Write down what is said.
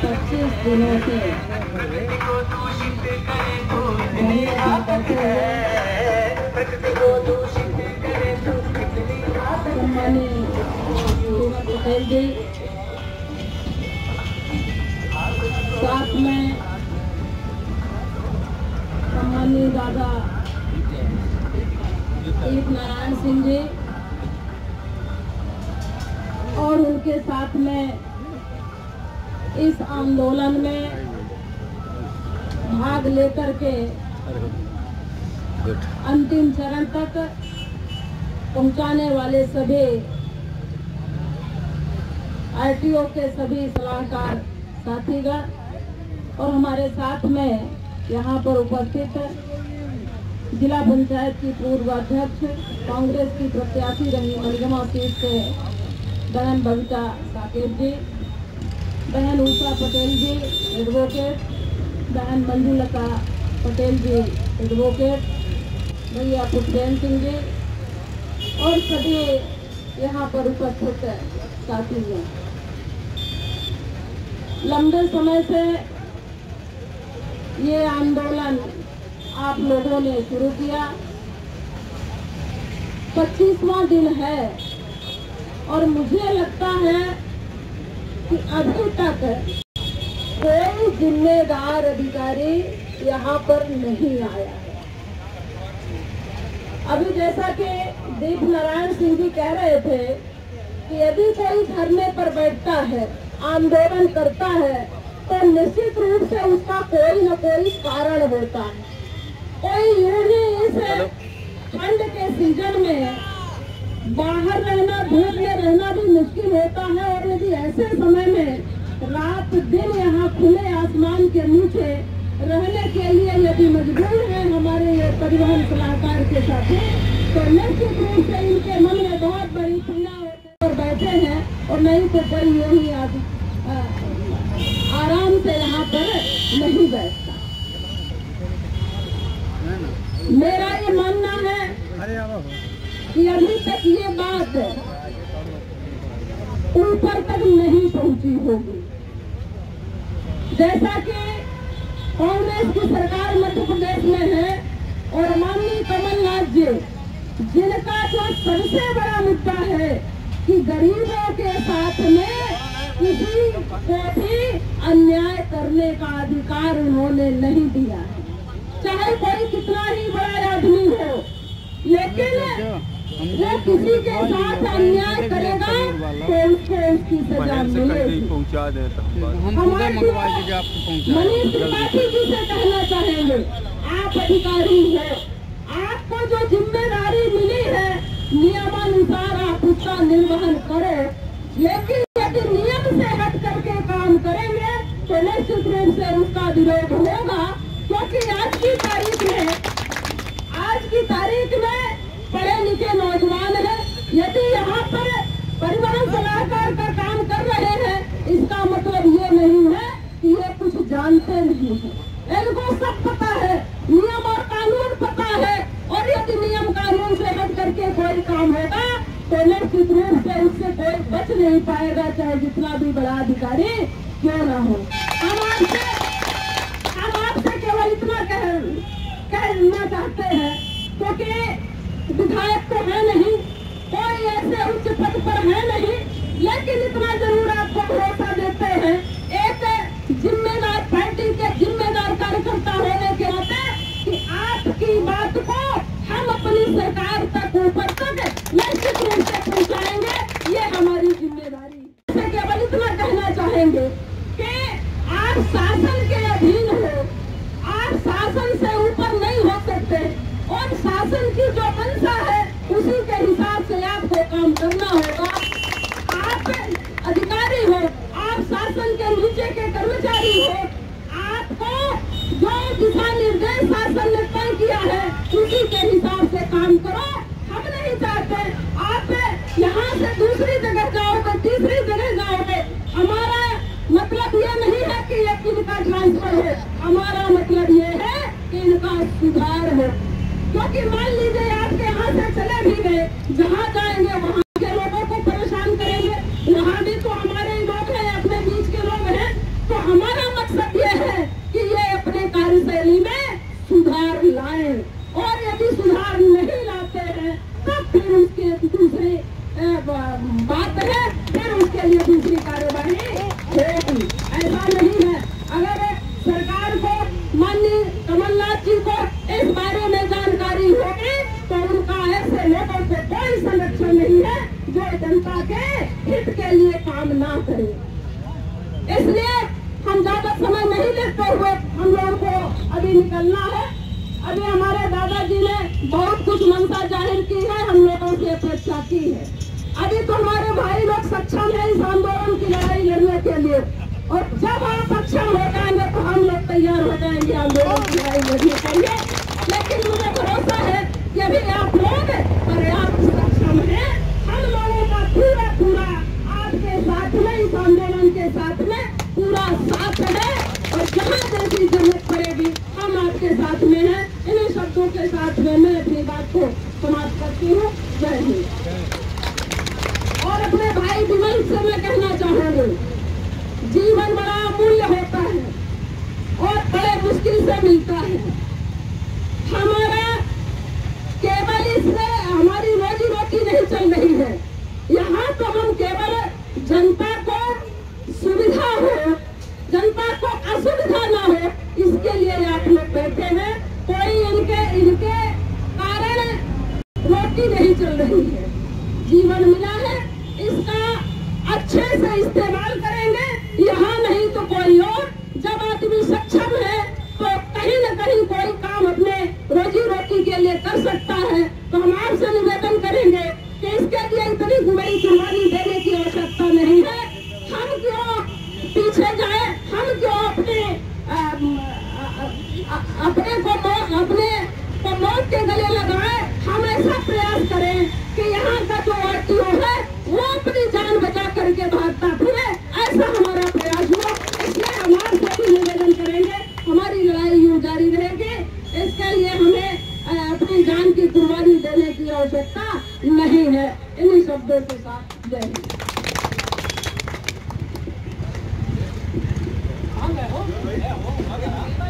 25 दिनों से पटेल जी, साथ में सम्मानीय दादा तीर्थ नारायण सिंह जी और उनके साथ में इस आंदोलन में भाग लेकर के अंतिम चरण तक पहुंचाने वाले सभी आरटीओ के सभी सलाहकार साथीगण और हमारे साथ में यहाँ पर उपस्थित जिला पंचायत की पूर्व अध्यक्ष कांग्रेस की प्रत्याशी रही मलिगमा सीट से बहन बबीता साकेत जी, बहन उषा पटेल जी एडवोकेट, बहन मंजुलता पटेल जी एडवोकेट, भैया पुष्पेंद्र सिंह जी और सभी यहाँ पर उपस्थित साथी हैं। लंबे समय से ये आंदोलन आप लोगों ने शुरू किया, 25वां दिन है और मुझे लगता है कि अभी तक कोई जिम्मेदार अधिकारी यहाँ पर नहीं आया है। अभी जैसा कि दीप नारायण सिंह जी कह रहे थे कि यदि कोई धरने पर बैठता है, आंदोलन करता है, तो निश्चित रूप से उसका कोई न कोई कारण होता है। कोई यूं ही इस ठंड के सीजन में बाहर रहना, धूप में रहना भी मुश्किल होता है और यदि ऐसे समय में रात दिन यहाँ खुले आसमान के नीचे रहने के लिए यदि मजबूर है हमारे ये परिवहन सलाहकार के साथ, तो निश्चित रूप से इनके मन में बहुत बड़ी पीड़ा होती और बैठे हैं और नहीं तो कोई यही आराम से यहाँ पर नहीं बैठता। मेरा ये मानना है कि अभी तक ये बात ऊपर तक नहीं पहुंची होगी। जैसा कि कांग्रेस की सरकार मध्य प्रदेश में है और माननीय कमलनाथ जी, जिनका जो सबसे बड़ा मुद्दा है कि गरीबों के साथ में किसी को भी अन्याय करने का अधिकार उन्होंने नहीं दिया है, चाहे कोई कितना ही बड़ा आदमी हो, लेकिन वो किसी के साथ अन्याय करेगा तो उसको उसकी सजा मिलेगी। मनीष त्रिपाठी जी से कहना चाहेंगे, आप अधिकारी हो, आपको जो जिम्मेदारी मिली है नियमानुसार आप उसका निर्वहन करो, लेकिन यदि नियम से हट करके काम करेंगे तो निश्चित रूप से उसका विरोध होगा। क्योंकि आज की तारीख में पढ़े लिखे नौजवान हैं, यदि यहाँ पर परिवहन सलाहकार का काम कर रहे हैं, इसका मतलब ये नहीं है कि ये कुछ जानते नहीं हैं। इनको सब पता है, नियम और कानून पता है, और यदि नियम कानून से हट करके कोई काम होगा तो निश्चित रूप से उससे कोई बच नहीं पाएगा, चाहे जितना भी बड़ा अधिकारी क्यों ना हो। हम आपसे केवल इतना कहना चाहते हैं, क्योंकि विधायक तो है नहीं, कोई ऐसे उच्च पद पर है नहीं, लेकिन इतना जरूर आपको भरोसा देते हैं, एक जिम्मेदार पार्टी के जिम्मेदार कार्यकर्ता होने के नाते, कि आपकी बात को हम अपनी सरकार तक ऊपर तक निश्चित रूप से पहुंचाएंगे, ये हमारी जिम्मेदारी। इससे केवल इतना कहना चाहेंगे कि आप शासन के अधीन हो, आप शासन से ऊपर नहीं हो सकते और शासन की जो मंशा है उसी के हिसाब से आपको काम करना होगा। आप अधिकारी हो, आप शासन के नीचे के कर्मचारी हो, आपको जो दिशा निर्देश शासन ने तय किया है उसी के हिसाब से काम करो। हम नहीं चाहते आप यहाँ से दूसरी जगह जाओगे, तीसरी जगह जाओगे। हमारा मतलब ये नहीं है कि ये इनका ट्रांसफर हो, हमारा मतलब ये है कि इनका सुधार हो। क्योंकि मान लीजिए आपके यहाँ से चले भी गए, जहाँ जाएंगे वहाँ के लोगों को परेशान करेंगे, वहाँ भी तो हमारे लोग हैं, अपने बीच के लोग हैं, तो हम बच्ची को इस बारे में जानकारी होगी तो उनका ऐसे लोगों से कोई संरक्षण नहीं है जो जनता के हित के लिए काम ना करे। इसलिए हम ज्यादा समय नहीं लेते हुए हम लोगों को अभी निकलना है। अभी हमारे दादाजी ने बहुत कुछ मंशा जाहिर की है, हम लोगों की अपेक्षा की है। अभी तो हमारे भाई लोग सक्षम है इस आंदोलन की लड़ाई लड़ने के लिए, और जब आप सक्षम हो जाएंगे तो हम लोग तैयार हो जाएंगे आंदोलन की लड़ाई लड़ने के लिए। लेकिन मुझे भरोसा है कि अभी आप लोग पर्याप्त सक्षम हैं। हम लोगों का पूरा पूरा आपके साथ में, इस आंदोलन के साथ में पूरा साथ है, और जहाँ जैसी जरूरत पड़ेगी हम आपके साथ में हैं। इन्हीं शब्दों के साथ में मैं अपनी बात को समाप्त करती हूँ। जय हिंद। और अपने भाई विमल से मैं कहना चाहूंगी, जीवन बड़ा अमूल्य होता है और बड़े मुश्किल से मिलता है। हमारा केवल इससे हमारी रोजी रोटी नहीं चल रही है, यहाँ तो हम केवल जनता को सुविधा हो, जनता को असुविधा ना हो, इसके लिए आप लोग बैठे हैं। कोई इनके कारण रोटी नहीं चल रही है। जीवन मिला है, इसका अच्छे से इस्तेमाल करेंगे, यहाँ नहीं तो कोई और। जब आदमी सक्षम है तो कहीं न कहीं कोई काम अपने रोजी रोटी के लिए कर सकता है। तो हम आपसे निवेदन करेंगे कि इसके लिए इतनी बड़ी कुर्बानी देने की आवश्यकता नहीं है। हम क्यों पीछे जाए, हम क्यों अपने को मौत के गले लगाए। हम ऐसा प्रयास करें कि यहाँ का जो आरटीओ है वो अपनी जान बचा करके भागता फिरे, ऐसा हमारा प्रयास हो। इसलिए हम आपसे भी निवेदन करेंगे, हमारी लड़ाई यूं जारी रहेगी। इसके लिए हमें अपनी जान की कुर्बानी देने की आवश्यकता नहीं है। इन्हीं शब्दों के साथ जय हिंद।